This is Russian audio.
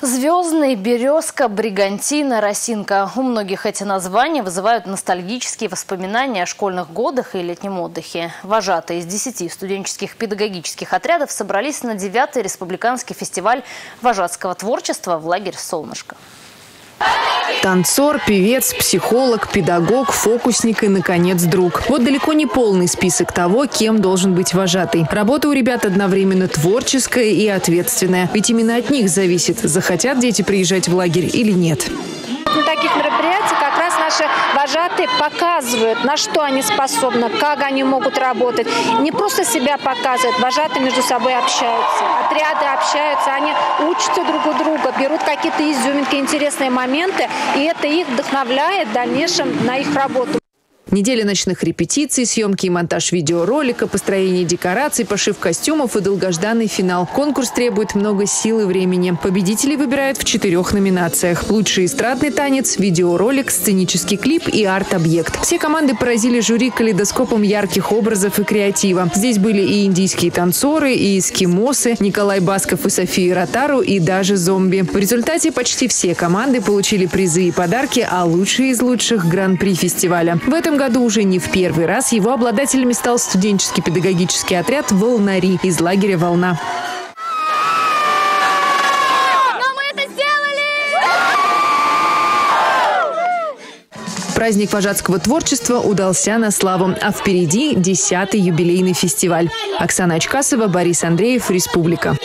Звездный, березка, бригантина, росинка. У многих эти названия вызывают ностальгические воспоминания о школьных годах и летнем отдыхе. Вожатые из 10 студенческих педагогических отрядов собрались на 9-й республиканский фестиваль вожатского творчества в лагерь «Солнышко». Танцор, певец, психолог, педагог, фокусник и, наконец, друг. Вот далеко не полный список того, кем должен быть вожатый. Работа у ребят одновременно творческая и ответственная. Ведь именно от них зависит, захотят дети приезжать в лагерь или нет. На таких мероприятиях как раз наши вожатые показывают, на что они способны, как они могут работать. Не просто себя показывают, вожатые между собой общаются, отряды общаются, они учатся друг у друга, берут какие-то изюминки, интересные моменты, и это их вдохновляет в дальнейшем на их работу. Неделя ночных репетиций, съемки и монтаж видеоролика, построение декораций, пошив костюмов и долгожданный финал. Конкурс требует много сил и времени. Победителей выбирают в 4 номинациях. Лучший эстрадный танец, видеоролик, сценический клип и арт-объект. Все команды поразили жюри калейдоскопом ярких образов и креатива. Здесь были и индийские танцоры, и эскимосы, Николай Басков и София Ротару, и даже зомби. В результате почти все команды получили призы и подарки, а лучшие из лучших – гран-при фестиваля. В этом году уже не в первый раз его обладателями стал студенческий педагогический отряд «Волнари» из лагеря «Волна». Но мы это сделали! Праздник вожатского творчества удался на славу, а впереди 10-й юбилейный фестиваль. Оксана Очкасова, Борис Андреев, Республика.